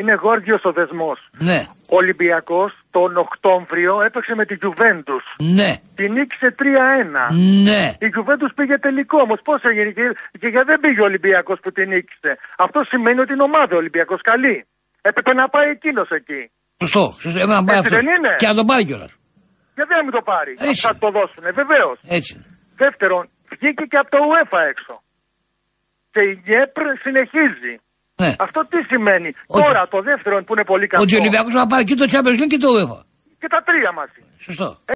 Είναι γόρδιος ο δεσμός. Ναι. Ο Ολυμπιακός τον Οκτώβριο έπαιξε με τη Γιουβέντους. Ναι. Την νίκησε 3-1. Ναι. Η Γιουβέντους πήγε τελικό όμως. Πώς έγινε και γιατί δεν πήγε ο Ολυμπιακός που την νίκησε. Αυτό σημαίνει ότι είναι ομάδα ο Ολυμπιακός καλή. Έπρεπε να πάει εκείνος εκεί. Σωστό. Έτσι δεν είναι. Και να τον πάρει κιόλας. Γιατί να μην το πάρει. Έτσι. Θα το δώσουνε βεβαίως. Έτσι. Δεύτερον, βγήκε και από το UEFA έξω. Και η ΓΕΠΡ συνεχίζει. Ναι. Αυτό τι σημαίνει. Ότι... Τώρα το δεύτερο που είναι πολύ καλό. Ότι ο Ολυμπιακός θα πάρει και το Champions League και το UEFA. Και τα τρία μαζί. Σωστό.